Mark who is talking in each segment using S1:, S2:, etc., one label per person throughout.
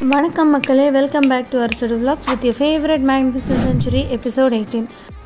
S1: வணக்கம் மக்களே, welcome back to our studio vlogs with your favorite Magnificent Century episode 18.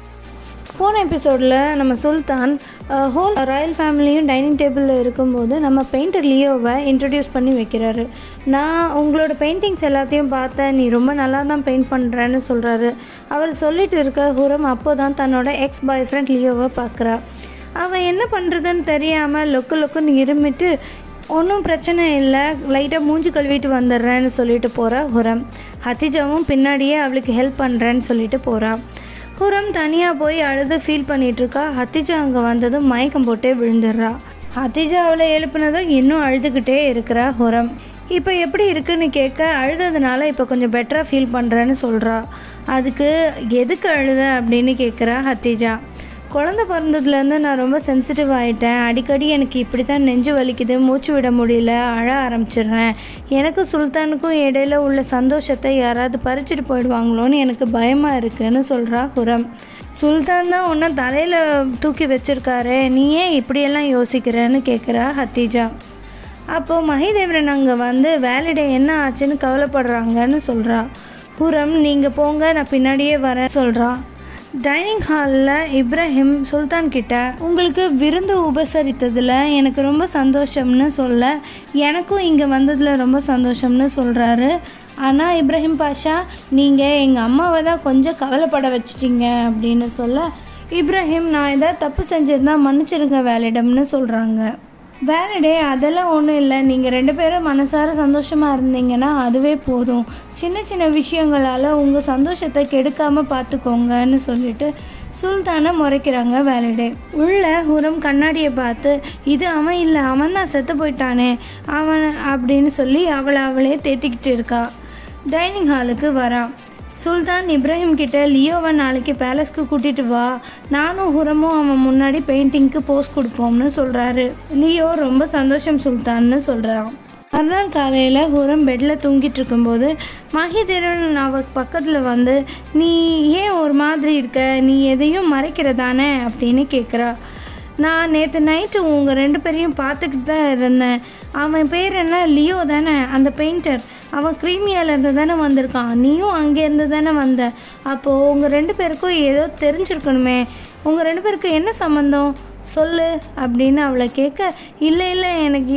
S1: போன எபிசோடில் நம்ம சுல்தான் ஹோல் ராயல் ஃபேமிலியும் டைனிங் டேபிளில் இருக்கும்போது நம்ம பெயிண்டர் லியோவை இன்ட்ரடியூஸ் பண்ணி வைக்கிறாரு. நான் உங்களோட பெயிண்டிங்ஸ் எல்லாத்தையும் பார்த்தேன், நீ ரொம்ப நல்லா தான் பெயிண்ட் பண்ணுறேன்னு சொல்கிறாரு. அவர் சொல்லிட்டு இருக்க ஹுரம் அப்போ தான் தன்னோட எக்ஸ் பாய் ஃப்ரெண்ட் லியோவை பார்க்குறா. அவன் என்ன பண்ணுறதுன்னு தெரியாமல் லொக்குன்னு இருமிட்டு, ஒன்றும் பிரச்சனை இல்லை, லைட்டாக மூஞ்சி கழுவிட்டு வந்துடுறேன்னு சொல்லிட்டு போகிறா ஹுரம். ஹத்திஜாவும் பின்னாடியே அவளுக்கு ஹெல்ப் பண்ணுறேன்னு சொல்லிட்டு போகிறா. ஹுரம் தனியாக போய் அழுது ஃபீல் பண்ணிகிட்ருக்கா. ஹத்திஜா அங்கே வந்ததும் மயக்கம் போட்டே விழுந்துடுறா. ஹத்திஜா அவளை எழுப்பினதும் இன்னும் அழுதுகிட்டே இருக்கிறா ஹுரம். இப்போ எப்படி இருக்குன்னு கேட்க, அழுததுனால இப்போ கொஞ்சம் பெட்டராக ஃபீல் பண்ணுறேன்னு சொல்கிறா. அதுக்கு எதுக்கு அழுத அப்படின்னு கேட்குறா ஹத்திஜா. குழந்த பிறந்ததுலேருந்து நான் ரொம்ப சென்சிட்டிவ் ஆகிட்டேன், அடிக்கடி எனக்கு இப்படி தான் நெஞ்சு வலிக்குது, மூச்சு விட முடியல, அழ ஆரம்பிச்சிடுறேன். எனக்கும் சுல்தானுக்கும் இடையில உள்ள சந்தோஷத்தை யாராவது பறிச்சுட்டு போயிடுவாங்களோன்னு எனக்கு பயமாக இருக்குன்னு சொல்கிறா ஹுரம். சுல்தான் தான் உன்னை தலையில் தூக்கி வச்சுருக்காரு, நீ ஏன் இப்படியெல்லாம் யோசிக்கிறேன்னு கேட்குறா ஹத்திஜா. அப்போது மஹிதேவரன் அங்கே வந்து வேலிடே என்ன ஆச்சுன்னு கவலைப்படுறாங்கன்னு சொல்கிறா. ஹுரம், நீங்கள் போங்க, நான் பின்னாடியே வரேன் சொல்கிறா. டைனிங் ஹாலில் இப்ராஹிம் சுல்தான் கிட்ட, உங்களுக்கு விருந்து உபசரித்ததில் எனக்கு ரொம்ப சந்தோஷம்னு சொல்ல, எனக்கும் இங்கே வந்ததில் ரொம்ப சந்தோஷம்னு சொல்கிறாரு. ஆனால் இப்ராஹிம் பாஷா, நீங்கள் எங்கள் அம்மாவை தான் கொஞ்சம் கவலைப்பட வச்சிட்டிங்க அப்படின்னு சொல்ல, இப்ராஹிம், நான் ஏதாவது தப்பு செஞ்சிருந்தா மன்னிச்சிருங்க வேலிடம்னு சொல்கிறாங்க. வேலிடே, அதெல்லாம் ஒன்றும் இல்லை, நீங்கள் 2 பேரும் மனசார சந்தோஷமாக இருந்தீங்கன்னா அதுவே போதும், சின்ன சின்ன விஷயங்களால் உங்கள் சந்தோஷத்தை கெடுக்காமல் பார்த்துக்கோங்கன்னு சொல்லிட்டு சுல்தானை முறைக்கிறாங்க வேலிடே. உள்ள ஹுரம் கண்ணாடியை பார்த்து, இது அவன் இல்லை, அவன் தான் செத்து போயிட்டானே அவன் அப்படின்னு சொல்லி அவளே தேத்திக்கிட்டு இருக்கா. டைனிங் ஹாலுக்கு வரா. சுல்தான் இப்ராஹிம் கிட்ட, லியோவை நாளைக்கு பேலஸ்க்கு கூட்டிகிட்டு வா, நானும் ஹுரமும் அவன் முன்னாடி பெயிண்டிங்க்கு போஸ் கொடுப்போம்னு சொல்கிறாரு. லியோ ரொம்ப சந்தோஷம் சுல்தான்னு சொல்கிறான். மறுநாள் காலையில் ஹுரம் பெட்டில் தூங்கிட்டு இருக்கும்போது மஹிதேவரன் அவ பக்கத்தில் வந்து, நீ ஏன் ஒரு மாதிரி இருக்க, நீ எதையும் மறைக்கிறதானே அப்படின்னு கேட்குறா. நான் நேற்று நைட்டு உங்கள் 2 பேரையும் பார்த்துக்கிட்டு தான் இருந்தேன். அவன் பேர் என்ன, லியோ தானே, அந்த பெயிண்டர். அவன் கிரீமியாவிலேருந்து தானே வந்திருக்கான், நீயும் அங்கேருந்து தானே வந்த. அப்போது உங்கள் 2 பேருக்கும் ஏதோ தெரிஞ்சிருக்கணுமே, உங்கள் 2 பேருக்கும் என்ன சம்மந்தம் சொல்லு அப்படின்னு அவளை கேட்க, இல்லை எனக்கு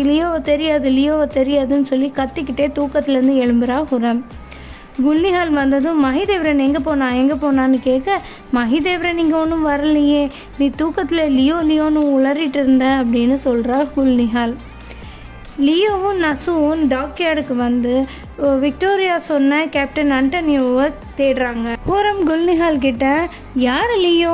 S1: லியோவை தெரியாதுன்னு சொல்லி கத்திக்கிட்டே தூக்கத்துலேருந்து எழும்புறா ஹுரம். குல்னிஹால் வந்ததும் மஹிதேவரன் எங்கே போனான்னு கேட்க, மஹிதேவரன் இங்கே ஒன்றும் வரலையே, நீ தூக்கத்தில் லியோன்னு உளறிட்டு இருந்த அப்படின்னு சொல்கிறா குல்னிஹால். லியோவும் நசுவும் டாக்யார்டுக்கு வந்து விக்டோரியா சொன்ன கேப்டன் அண்டனியோவை தேடுறாங்க. ஹுரம் குல்னிஹால் கிட்ட, யார் லியோ,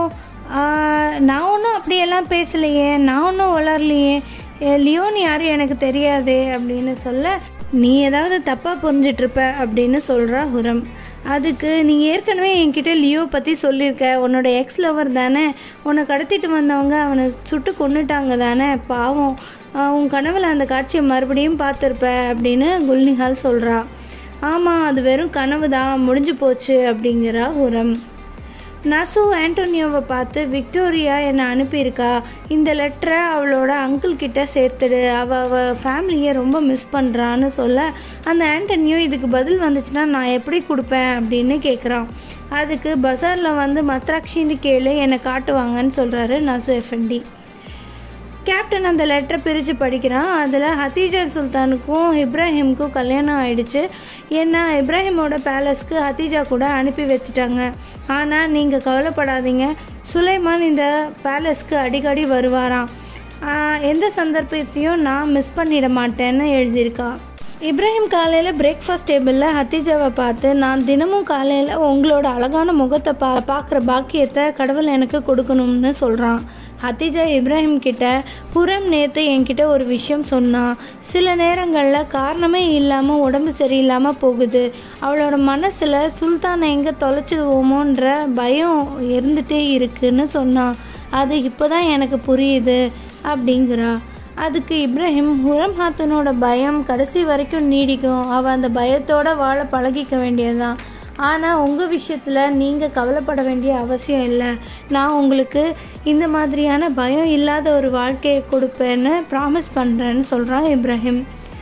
S1: நான் ஒன்றும் அப்படியெல்லாம் பேசலையே, நான் ஒன்றும் வளரலையே, லியோன்னு யாரும் எனக்கு தெரியாதே அப்படின்னு சொல்ல, நீ ஏதாவது தப்பாக புரிஞ்சிட்ருப்ப அப்படின்னு சொல்கிறா ஹுரம். அதுக்கு, நீ ஏற்கனவே என்கிட்ட லியோ பற்றி சொல்லியிருக்க, உன்னோட எக்ஸ் லவர் தானே, உன்னை கடத்திட்டு வந்தவங்க அவனை சுட்டு கொன்னுட்டாங்க தானே, பாவம், உன் கனவில் அந்த காட்சியை மறுபடியும் பார்த்துருப்ப அப்படின்னு குல்னிஹால் சொல்கிறா. ஆமாம், அது வெறும் கனவு தான், முடிஞ்சு போச்சு அப்படிங்கிறா ஹுரம். நசு ஆண்டோனியோவை பார்த்து, விக்டோரியா என்னை அனுப்பியிருக்கா, இந்த லெட்டரை அவளோட அங்கிள் கிட்ட சேர்த்துடு, அவள் ஃபேமிலியை ரொம்ப மிஸ் பண்ணுறான்னு சொல்ல, அந்த ஆண்டோனியோ இதுக்கு பதில் வந்துச்சுன்னா நான் எப்படி கொடுப்பேன் அப்படின்னு கேட்குறான். அதுக்கு, பஜாரில் வந்து மத்ராக்ஷின்னு கேளு, என்னை காட்டுவாங்கன்னு சொல்கிறாரு நசு எஃப்என்டி. கேப்டன் அந்த லெட்டரை பிரித்து படிக்கிறான். அதில் ஹத்தீஜா சுல்தானுக்கும் இப்ராஹிமுக்கும் கல்யாணம் ஆகிடுச்சு, ஏன்னா இப்ராஹிமோட பேலஸ்க்கு ஹத்தீஜா கூட அனுப்பி வச்சுட்டாங்க. ஆனால் நீங்கள் கவலைப்படாதீங்க, சுலைமான் இந்த பேலஸ்க்கு அடிக்கடி வருவாராம், எந்த சந்தர்ப்பத்தையும் நான் மிஸ் பண்ணிட மாட்டேன்னு எழுதியிருக்கா. இப்ராஹிம் காலையில் பிரேக்ஃபாஸ்ட் டேபிளில் ஹத்தீஜாவை பார்த்து, நான் தினமும் காலையில் உங்களோட அழகான முகத்தை பார்க்குற பாக்கியத்தை கடவுள் எனக்கு கொடுக்கணும்னு சொல்கிறான். ஹத்தீஜா இப்ராஹிம் கிட்ட, ஹுரம் நேற்று என்கிட்ட ஒரு விஷயம் சொன்னான், சில நேரங்களில் காரணமே இல்லாமல் உடம்பு சரியில்லாமல் போகுது, அவளோட மனசில் சுல்தானை எங்கே தொலைச்சிடுவோமோன்ற பயம் இருந்துகிட்டே இருக்குன்னு சொன்னான், அது இப்போ தான் எனக்கு புரியுது அப்படிங்கிறா. அதுக்கு இப்ராஹிம், ஹுரம் ஹாத்தனோட பயம் கடைசி வரைக்கும் நீடிக்கும், அவள் அந்த பயத்தோடு வாழ பழகிக்க வேண்டியதுதான், ஆனால் உங்கள் விஷயத்தில் நீங்கள் கவலைப்பட வேண்டிய அவசியம் இல்லை, நான் உங்களுக்கு இந்த மாதிரியான பயம் இல்லாத ஒரு வாழ்க்கையை கொடுப்பேன்னு ப்ராமிஸ் பண்ணுறேன்னு சொல்கிறான் இப்ராஹிம்.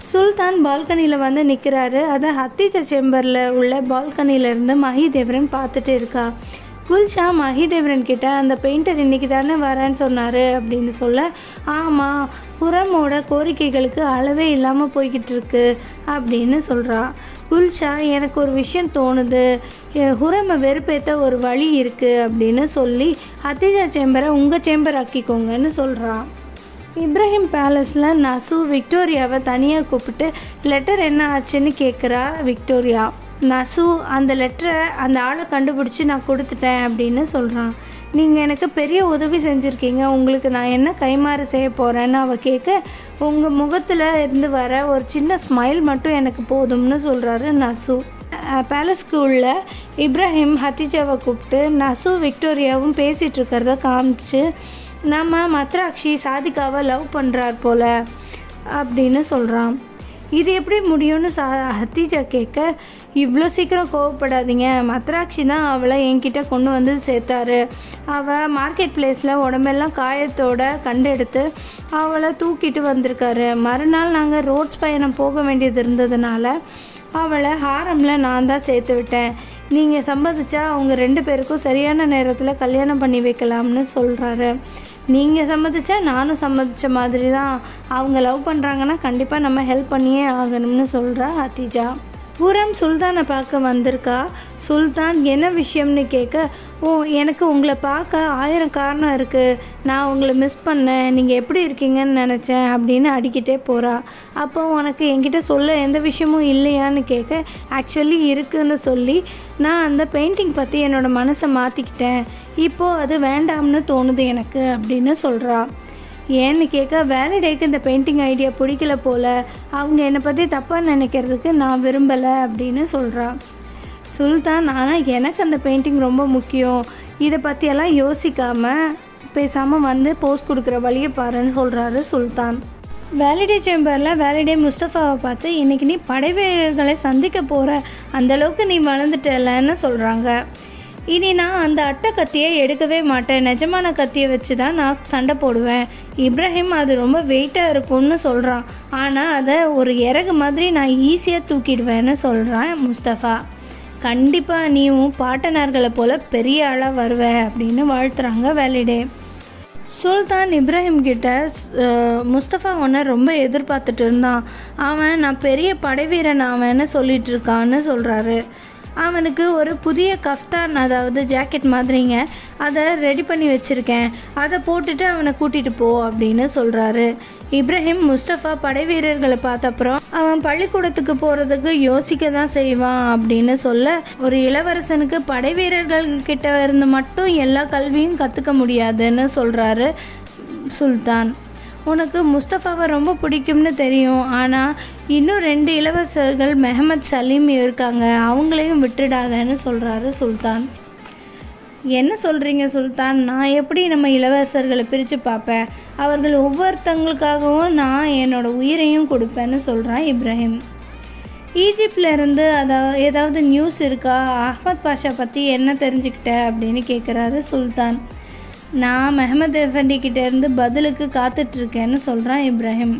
S1: சுல்தான் பால்கனியில் வந்து நிற்கிறாரு. அதை ஹத்தீஜா சேம்பரில் உள்ள பால்கனியிலேருந்து மஹிதேவரன் பார்த்துட்டு இருக்கா. குல்ஷா மஹிதேவரன் கிட்ட அந்த பெயிண்டர் இன்றைக்கி தானே வரேன்னு சொன்னார் அப்படின்னு சொல்ல, ஆமாம், ஹுரமோட கோரிக்கைகளுக்கு அளவே இல்லாமல் போய்கிட்டு இருக்கு அப்படின்னு சொல்கிறா. குல்ஷா, எனக்கு ஒரு விஷயம் தோணுது, ஹுரமை வெறுப்பேற்ற ஒரு வழி இருக்குது அப்படின்னு சொல்லி ஹத்தீஜா சேம்பரை உங்கள் சேம்பர் ஆக்கிக்கோங்கன்னு சொல்கிறா. இப்ராஹிம் பேலஸில் நசு விக்டோரியாவை தனியாக கூப்பிட்டு லெட்டர் என்ன ஆச்சுன்னு கேட்குறா விக்டோரியா. நசு அந்த லெட்டரை அந்த ஆளை கண்டுபிடிச்சி நான் கொடுத்துட்டேன் அப்படின்னு சொல்கிறான். நீங்கள் எனக்கு பெரிய உதவி செஞ்சுருக்கீங்க, உங்களுக்கு நான் என்ன கைமாறு செய்ய போகிறேன்னு அவள் கேட்க, உங்கள் முகத்தில் இருந்து வர ஒரு சின்ன ஸ்மைல் மட்டும் எனக்கு போதும்னு சொல்கிறாரு நசு. பேலஸ்க்கு உள்ள இப்ராஹிம் ஹத்தீஜாவை கூப்பிட்டு நசு விக்டோரியாவும் பேசிகிட்டு இருக்கிறத காமிச்சு, நம்ம மத்ராக்ஷி சாதிகாவை லவ் பண்ணுறார் போல் அப்படின்னு சொல்கிறான். இது எப்படி முடியும்னு ஹத்தீஜா கேட்க, இவ்வளோ சீக்கிரம் கோவப்படாதீங்க, மத்ராக்ஷி தான் அவளை என்கிட்ட கொண்டு வந்து சேர்த்தாரு. அவள் மார்க்கெட் பிளேஸில் உடம்பெல்லாம் காயத்தோடு கண்டெடுத்து அவளை தூக்கிட்டு வந்திருக்காரு. மறுநாள் நாங்கள் ரோட்ஸ் பயணம் போக வேண்டியது இருந்ததுனால அவளை ஹாரமில் நான் தான் சேர்த்து விட்டேன். நீங்கள் சம்மதிச்சா அவங்க 2 பேருக்கும் சரியான நேரத்தில் கல்யாணம் பண்ணி வைக்கலாம்னு சொல்கிறாரு. நீங்கள் சம்மதிச்சா நானும் சம்மதித்த மாதிரி தான். அவங்க லவ் பண்ணுறாங்கன்னா கண்டிப்பாக நம்ம ஹெல்ப் பண்ணியே ஆகணும்னு சொல்கிறா ஹத்தீஜா. ஹுரம் சுல்தானை பார்க்க வந்திருக்கா. சுல்தான் என்ன விஷயம்னு கேட்க, எனக்கு உங்களை பார்க்க 1000 காரணம் இருக்குது, நான் உங்களை மிஸ் பண்ணேன், நீங்கள் எப்படி இருக்கீங்கன்னு நினச்சேன் அப்படின்னு அடிக்கிட்டே போகிறா. அப்போ உனக்கு என்கிட்ட சொல்ல எந்த விஷயமும் இல்லையான்னு கேட்க, ஆக்சுவலி இருக்குன்னு சொல்லி நான் அந்த பெயிண்டிங் பற்றி என்னோடய மனசை மாற்றிக்கிட்டேன், இப்போது அது வேண்டாம்னு தோணுது எனக்கு அப்படின்னு சொல்கிறா. ஏன்னு கேட்க, வேலிடேக்கு இந்த பெயிண்டிங் ஐடியா பிடிக்கல போல், அவங்க என்னை பற்றி தப்பாக நினைக்கிறதுக்கு நான் விரும்பலை அப்படின்னு சொல்கிறா. சுல்தான், ஆனால் எனக்கு அந்த பெயிண்டிங் ரொம்ப முக்கியம், இதை பற்றியெல்லாம் யோசிக்காமல் பேசாமல் வந்து போஸ்ட் கொடுக்குற வழியை பாருன்னு சொல்கிறாரு சுல்தான். வேலிடே சேம்பரில் வேலிடே முஸ்தஃபாவை பார்த்து, இன்றைக்கி நீ படை வீரர்களை சந்திக்க போகிற, அந்தளவுக்கு நீ வளர்ந்துட்டலன்னு சொல்கிறாங்க. இனி நான் அந்த அட்டை கத்தியை எடுக்கவே மாட்டேன், நிஜமான கத்தியை வச்சு தான் நான் சண்டை போடுவேன். இப்ராஹிம் அது ரொம்ப வெயிட்டாக இருக்கும்னு சொல்கிறான், ஆனால் அதை ஒரு இறகு மாதிரி நான் ஈஸியாக தூக்கிடுவேன்னு சொல்கிறான் முஸ்தஃபா. கண்டிப்பாக நீயும் பாட்டனார்களை போல் பெரிய ஆளாக வருவேன் அப்படின்னு வாழ்த்துறாங்க வேலிடே. சுல்தான் இப்ராஹிம் கிட்ட முஸ்தஃபா ஒன்றை ரொம்ப எதிர்பார்த்துட்டு இருந்தான், அவன் நான் பெரிய படை வீரன் அவன்னு சொல்லிட்டு இருக்கான்னு சொல்கிறாரு. அவனுக்கு ஒரு புதிய கஃப்தான், அதாவது ஜாக்கெட் மாதிரிங்க, அதை ரெடி பண்ணி வச்சுருக்கேன், அதை போட்டுட்டு அவனை கூட்டிகிட்டு போ அப்படின்னு சொல்கிறாரு. இப்ராஹிம் முஸ்தஃபா படை வீரர்களை பார்த்தப்புறம் அவன் பள்ளிக்கூடத்துக்கு போகிறதுக்கு யோசிக்க தான் செய்வான் அப்படின்னு சொல்ல, ஒரு இளவரசனுக்கு படை வீரர்கள்கிட்ட இருந்து மட்டும் எல்லா கல்வியும் கற்றுக்க முடியாதுன்னு சொல்கிறாரு சுல்தான். உனக்கு முஸ்தஃபாவை ரொம்ப பிடிக்கும்னு தெரியும், ஆனால் இன்னும் 2 இளவரசர்கள் மெஹமத் சலீம் இருக்காங்க, அவங்களையும் விட்டுடாதன்னு சொல்கிறாரு சுல்தான். என்ன சொல்கிறீங்க சுல்தான், நான் எப்படி நம்ம இளவரசர்களை பிரித்து பார்ப்பேன், அவர்கள் ஒவ்வொருத்தங்களுக்காகவும் நான் என்னோடய உயிரையும் கொடுப்பேன்னு சொல்கிறான் இப்ராஹிம். ஈஜிப்டிலேருந்து ஏதாவது நியூஸ் இருக்கா, அஹ்மத் பாஷா பற்றி என்ன தெரிஞ்சுக்கிட்ட அப்படின்னு கேட்குறாரு சுல்தான். நான் மெஹமத் எஃபண்டிக்கிட்டேருந்து பதிலுக்கு காத்துட்ருக்கேன்னு சொல்கிறான் இப்ராஹிம்.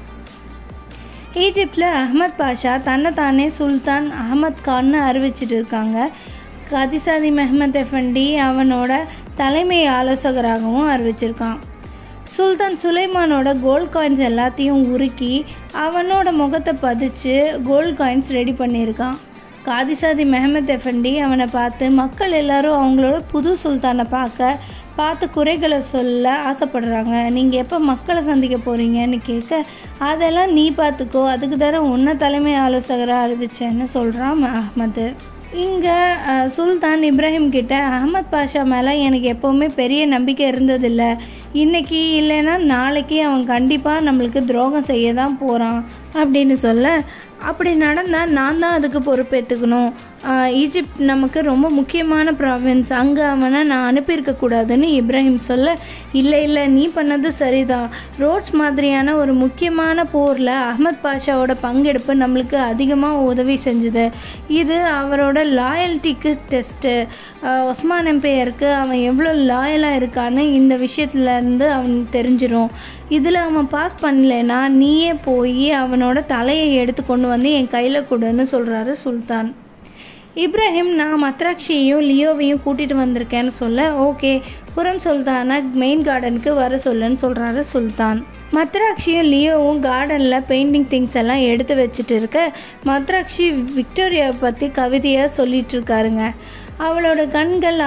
S1: ஈஜிப்டில் அஹ்மத் பாஷா தன்னைத்தானே சுல்தான் அஹ்மத் கான்னு அறிவிச்சிட்டு இருக்காங்க. கதிசாதி மெஹமத் எஃபண்டி அவனோட தலைமை ஆலோசகராகவும் அறிவிச்சிருக்கான். சுல்தான் சுலைமானோட கோல்ட் காயின்ஸ் எல்லாத்தையும் உருக்கி அவனோட முகத்தை பதிச்சு கோல்ட் காயின்ஸ் ரெடி பண்ணியிருக்கான். காதிசாதி மெஹமத் எஃபண்டி அவனை பார்த்து மக்கள் எல்லாரும் அவங்களோட புது சுல்தானை பார்த்து குறைகளை சொல்ல ஆசைப்படுறாங்க, நீங்கள் எப்போ மக்களை சந்திக்க போகிறீங்கன்னு கேட்க, அதெல்லாம் நீ பார்த்துக்கோ, அதுக்கு தர உன்னை தலைமை ஆலோசகராக அறிவிச்சேன்னு சொல்கிறான் அஹ்மது. இங்கே சுல்தான் இப்ராஹிம் கிட்ட, அஹ்மத் பாஷா மேலே எனக்கு எப்போவுமே பெரிய நம்பிக்கை இருந்ததில்லை, இன்றைக்கி இல்லைன்னா நாளைக்கு அவன் கண்டிப்பாக நம்மளுக்கு துரோகம் செய்ய தான் போகிறான் அப்படின்னு சொல்ல, அப்படி நடந்தால் நான் தான் அதுக்கு பொறுப்பேற்றுக்கணும், ஈஜிப்ட் நமக்கு ரொம்ப முக்கியமான ப்ராவின்ஸ், அங்கே அவனை நான் அனுப்பியிருக்கக்கூடாதுன்னு இப்ராஹிம் சொல்ல, இல்லை நீ பண்ணது சரிதான். ரோட்ஸ் மாதிரியான ஒரு முக்கியமான போரில் அஹ்மத் பாஷாவோட பங்கெடுப்பு நம்மளுக்கு அதிகமாக உதவி செஞ்சுது. இது அவரோட லாயல்ட்டிக்கு டெஸ்ட்டு. ஒஸ்மான் எம்பையருக்கு அவன் எவ்வளோ லாயலாக இருக்கான்னு இந்த விஷயத்துலேருந்து அவனுக்கு தெரிஞ்சிடும். இதில் அவன் பாஸ் பண்ணலைன்னா நீயே போய் அவனோட தலையை எடுத்து கொண்டு வந்து என் கையில் கொடுன்னு சொல்கிறாரு சுல்தான். இப்ராஹிம், நான் மத்ராக்ஷியையும் லியோவையும் கூட்டிகிட்டு வந்திருக்கேன்னு சொல்ல, ஓகே ஹுரம் சுல்தானை மெயின் கார்டனுக்கு வர சொல்லுன்னு சொல்கிறாரு சுல்தான். மத்ராக்ஷியும் லியோவும் கார்டனில் பெயிண்டிங் திங்ஸ் எல்லாம் எடுத்து வச்சுட்டு இருக்க, மத்ராக்ஷி விக்டோரியாவை பற்றி கவிதையாக சொல்லிகிட்டு இருக்காருங்க. அவளோட கண்கள்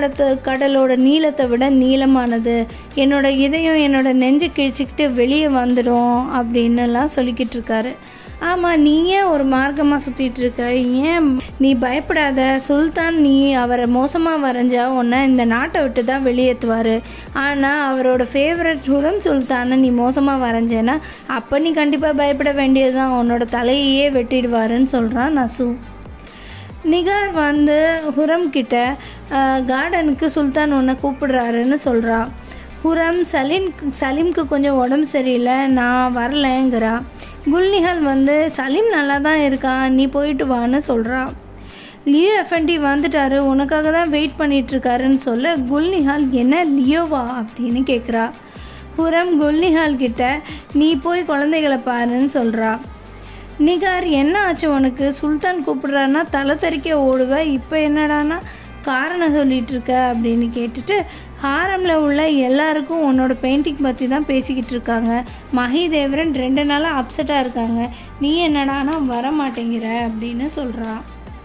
S1: கடலோட நீளத்தை விட நீளமானது, என்னோட இதயம் என்னோட நெஞ்சு கிழிச்சிக்கிட்டு வெளியே வந்துடும் அப்படின்னுலாம் சொல்லிக்கிட்டு இருக்காரு. ஆமாம், நீ ஏன் ஒரு மார்க்கமாக சுற்றிட்டு இருக்க? ஏன் நீ பயப்படாத. சுல்தான் நீ அவரை மோசமாக வரைஞ்சா உன்னை இந்த நாட்டை விட்டு தான் வெளியேற்றுவார். ஆனால் அவரோட ஃபேவரட் ஹுரம் சுல்தானை நீ மோசமாக வரைஞ்சேன்னா அப்போ நீ கண்டிப்பாக பயப்பட வேண்டியது தான், உன்னோட தலையையே வெட்டிடுவாருன்னு சொல்கிறான் நசு. நிகார் வந்து ஹுரம் கிட்ட கார்டனுக்கு சுல்தான் உன்னை கூப்பிடுறாருன்னு சொல்கிறா. ஹுரம் சலீம்க்கு கொஞ்சம் உடம்பு சரியில்லை, நான் வரலைங்கிறா. குல்நிஹால் வந்து சலீம் நல்லா தான் இருக்கான், நீ போயிட்டு வான்னு சொல்கிறா. லியோ எஃப்என்டி வந்துட்டாரு, உனக்காக தான் வெயிட் பண்ணிகிட்ருக்காருன்னு சொல்ல, குல்நிஹால் என்ன லியோவா அப்படின்னு கேட்குறா. ஹுரம் குல்நிஹால் கிட்ட நீ போய் குழந்தைகளை பாருன்னு சொல்கிறா. நிகார், என்ன ஆச்சு உனக்கு? சுல்தான் கூப்பிடுறான்னா தலை தெறிக்க ஓடுவ, இப்போ என்னடானா காரணம் சொல்லிகிட்டு இருக்க அப்படின்னு கேட்டுட்டு, ஹாரமில் உள்ள எல்லாருக்கும் உன்னோட பெயிண்டிங் பற்றி தான் பேசிக்கிட்டு இருக்காங்க. மஹிதேவரன் 2 நாளாக அப்செட்டாக இருக்காங்க, நீ என்னடானா வர மாட்டேங்கிற அப்படின்னு சொல்கிறா.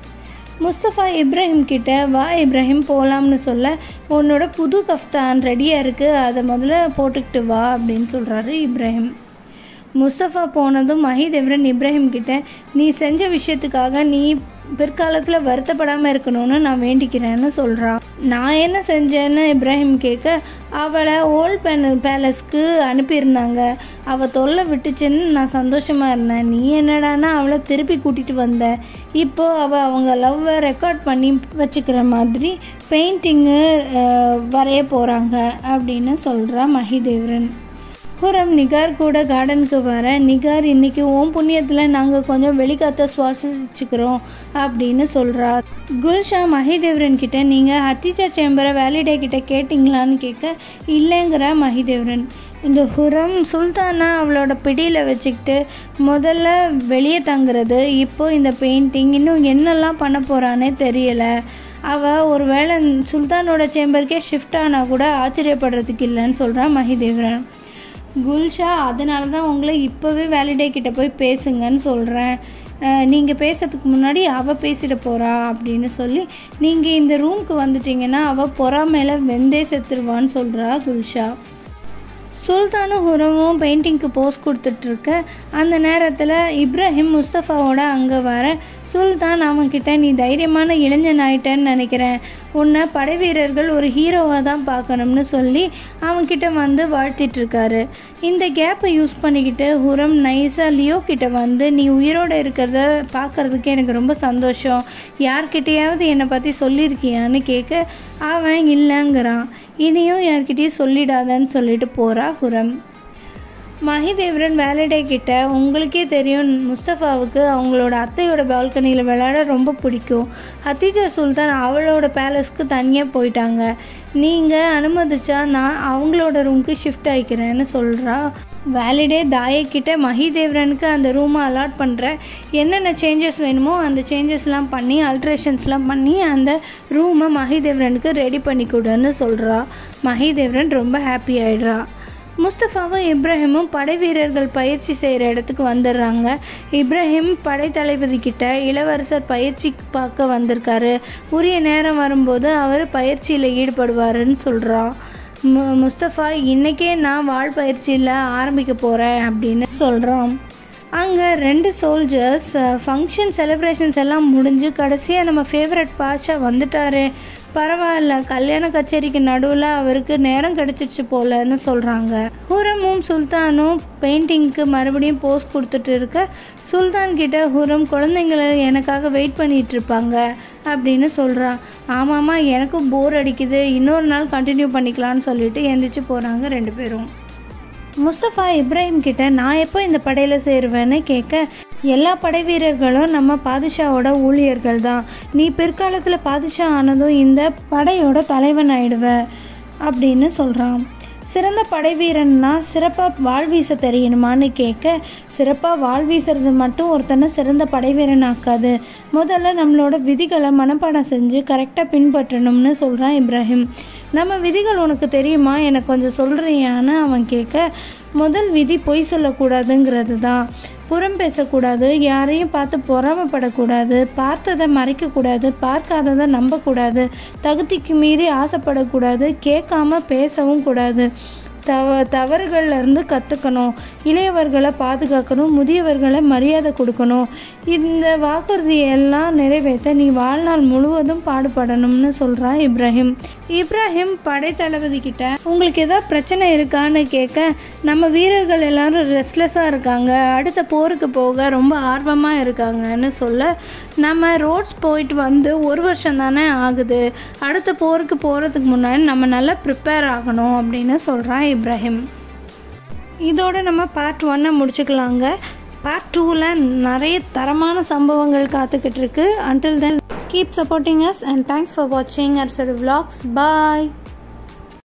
S1: முஸ்தஃபா இப்ராஹிம் கிட்ட, வா இப்ராஹிம் போகலாம்னு சொல்ல, உன்னோட புது கஃப்தான் ரெடியாக இருக்குது, அதை முதல்ல போட்டுக்கிட்டு வா அப்படின்னு சொல்கிறாரு இப்ராஹிம். முஸ்தஃபா போனதும் மஹிதேவரன் இப்ராஹிம் கிட்ட, நீ செஞ்ச விஷயத்துக்காக நீ பிற்காலத்தில் வருத்தப்படாமல் இருக்கணும்னு நான் வேண்டிக்கிறேன்னு சொல்கிறான். நான் என்ன செஞ்சேன்னு இப்ராஹிம் கேட்க, அவளை ஓல்ட் பேலஸ்க்கு அனுப்பியிருந்தாங்க, அவள் தொல்லை விட்டுச்சுன்னு நான் சந்தோஷமாக இருந்தேன். நீ என்னடானா அவளை திருப்பி கூட்டிகிட்டு வந்த, இப்போது அவங்க லவ்வை ரெக்கார்ட் பண்ணி வச்சுக்கிற மாதிரி பெயிண்டிங்கு வரைய போகிறாங்க அப்படின்னு சொல்கிறா மஹிதேவரன். ஹுரம் நிகார் கூட கார்டனுக்கு வர, நிகார் இன்றைக்கி ஓம் புண்ணியத்தில் நாங்கள் கொஞ்சம் வெளிக்காற்ற சுவாசிச்சுக்கிறோம் அப்படின்னு சொல்கிறா. குல்ஷா மஹிதேவரன் கிட்ட, நீங்கள் ஹத்திஜா சேம்பரை வேலிடே கிட்ட கேட்டிங்களான்னு கேட்க, இல்லைங்கிற மஹிதேவரன். இந்த ஹுரம் சுல்தானா அவளோட பிடியில் வச்சுக்கிட்டு முதல்ல வெளியே தங்குறது, இப்போது இந்த பெயிண்டிங், இன்னும் என்னெல்லாம் பண்ண போகிறானே தெரியலை. அவள் ஒரு வேளை சுல்தானோட சேம்பருக்கே ஷிஃப்ட் ஆனால் கூட ஆச்சரியப்படுறதுக்கு இல்லைன்னு சொல்கிறான் மஹிதேவரன். குல்ஷா, அதனால தான் உங்களை இப்போவே வேலிடே கிட்ட போய் பேசுங்கன்னு சொல்கிறேன், நீங்கள் பேசுறதுக்கு முன்னாடி அவள் பேசிட போகிறா அப்படின்னு சொல்லி, நீங்கள் இந்த ரூமுக்கு வந்துட்டிங்கன்னா அவள் பொறாமையில் வெந்தே செத்துருவான்னு சொல்கிறா குல்ஷா. சுல்தானும் ஹுரமும் பெயிண்டிங்க்கு போஸ் கொடுத்துட்ருக்க அந்த நேரத்தில் இப்ராஹிம் முஸ்தஃபாவோட அங்கே வர, சுல்தான் அவன்கிட்ட, நீ தைரியமான இளைஞன் ஆயிட்டேன்னு நினைக்கிறேன், உன்னை படை வீரர்கள் ஒரு ஹீரோவாக தான் பார்க்கணும்னு சொல்லி அவன்கிட்ட வந்து வாழ்த்திட்டுருக்காரு. இந்த கேப்பை யூஸ் பண்ணிக்கிட்டு ஹுரம் நைஸாக லியோ கிட்ட வந்து, நீ உயிரோடு இருக்கிறத பார்க்குறதுக்கு எனக்கு ரொம்ப சந்தோஷம், யார்கிட்டையாவது என்னை பற்றி சொல்லியிருக்கியான்னு கேட்க, அவன் இல்லைங்கிறான். இனியும் யார்கிட்டையும் சொல்லிடாதன்னு சொல்லிட்டு போகிறா ஹுரம். மஹிதேவரன் வேலிடே கிட்ட, உங்களுக்கே தெரியும் முஸ்தஃபாவுக்கு அவங்களோட அத்தையோட பால்கனியில் விளையாட ரொம்ப பிடிக்கும், ஹத்திஜா சுல்தான் அவளோட பேலஸ்க்கு தனியாக போயிட்டாங்க, நீங்கள் அனுமதிச்சா நான் அவங்களோட ரூமுக்கு ஷிஃப்ட் ஆகிக்கிறேன்னு சொல்கிறா. வேலிடே தாயே கிட்ட, மஹிதேவரனுக்கு அந்த ரூமை அலாட் பண்ணுறேன், என்னென்ன சேஞ்சஸ் வேணுமோ அந்த சேஞ்சஸ்லாம் பண்ணி அல்ட்ரேஷன்ஸ்லாம் பண்ணி அந்த ரூமை மஹிதேவரனுக்கு ரெடி பண்ணி கொடுன்னு சொல்கிறா. மஹிதேவரன் ரொம்ப ஹாப்பி ஆகிடுறா. முஸ்தஃபாவும் இப்ராஹிமும் படை வீரர்கள் பயிற்சி செய்கிற இடத்துக்கு வந்துடுறாங்க. இப்ராஹிம் படை தளபதி கிட்ட, இளவரசர் பயிற்சி பார்க்க வந்திருக்காரு, உரிய நேரம் வரும்போது அவர் பயிற்சியில் ஈடுபடுவாருன்னு சொல்கிறா. முஸ்தஃபா, இன்றைக்கே நான் வாழ் பயிற்சியில் ஆரம்பிக்க போகிறேன் அப்படின்னு சொல்கிறான். அங்கே 2 சோல்ஜர்ஸ் ஃபங்க்ஷன் செலிப்ரேஷன்ஸ் எல்லாம் முடிஞ்சு கடைசியாக நம்ம ஃபேவரட் பாஷா வந்துட்டாரு, பரவாயில்ல, கல்யாண கச்சேரிக்கு நடுவில் அவருக்கு நேரம் கிடச்சிருச்சு போலன்னு சொல்கிறாங்க. ஹுரமும் சுல்தானும் பெயிண்டிங்க்கு மறுபடியும் போஸ் கொடுத்துட்டு இருக்க சுல்தான் கிட்ட ஹுரம் குழந்தைங்களை எனக்காக வெயிட் பண்ணிகிட்டு இருப்பாங்க அப்படின்னு சொல்கிறான். ஆமாம்மா, எனக்கும் போர் அடிக்குது, இன்னொரு நாள் கண்டினியூ பண்ணிக்கலான்னு சொல்லிட்டு எந்திரிச்சு போகிறாங்க 2 பேரும். முஸ்தஃபா இப்ராஹிம் கிட்ட நான் எப்போ இந்த படையில் சேருவேன்னு கேட்க, எல்லா படை வீரர்களும் நம்ம பாதுஷாவோட ஊழியர்கள் தான், நீ பிற்காலத்தில் பாதுஷா ஆனதும் இந்த படையோட தலைவன் ஆயிடுவ அப்படின்னு சொல்கிறான். சிறந்த படை வீரன்னா சிறப்பாக வாழ் வீச தெரியணுமான்னு கேட்க, சிறப்பாக வாழ் வீசுறது மட்டும் ஒருத்தனை சிறந்த படை வீரன் ஆக்காது, முதல்ல நம்மளோட விதிகளை மனப்பாடம் செஞ்சு கரெக்டாக பின்பற்றணும்னு சொல்கிறான் இப்ராஹிம். நம்ம விதிகள் உனக்கு தெரியுமா, எனக்கு கொஞ்சம் சொல்கிறியான்னு அவன் கேட்க, முதல் விதி பொய் சொல்லக்கூடாதுங்கிறது தான், புறம் பேசக்கூடாது, யாரையும் பார்த்து பொறாமப்படக்கூடாது, பார்த்ததை மறைக்கக்கூடாது, பார்க்காததை நம்பக்கூடாது, தகுதிக்கு மீறி ஆசைப்படக்கூடாது, கேட்காம பேசவும் கூடாது, தவறுகள்லேருந்து கற்றுக்கணும், இளையவர்களை பாதுகாக்கணும், முதியவர்களை மரியாதை கொடுக்கணும், இந்த வாக்குறுதியெல்லாம் நிறைவேற்ற நீ வாழ்நாள் முழுவதும் பாடுபடணும்னு சொல்கிறான் இப்ராஹிம். இப்ராஹிம் படைத்தளபதி கிட்ட உங்களுக்கு ஏதாவது பிரச்சனை இருக்கான்னு கேட்க, நம்ம வீரர்கள் எல்லாரும் ரெஸ்ட்லெஸ்ஸாக இருக்காங்க, அடுத்த போருக்கு போக ரொம்ப ஆர்வமாக இருக்காங்கன்னு சொல்ல, நம்ம ரோட்ஸ் போயிட்டு வந்து 1 வருஷம் தானே ஆகுது, அடுத்த போருக்கு போகிறதுக்கு முன்னாடி நம்ம நல்லா ப்ரிப்பேர் ஆகணும் அப்படின்னு சொல்கிறான் இப்ராஹிம். இதோடு நம்ம பார்ட் 1 முடிச்சுக்கலாங்க. பார்ட் 2ல் நிறைய தரமான சம்பவங்கள் காத்துக்கிட்டு இருக்கு. Until then, keep supporting us and thanks for watching our vlogs. Bye.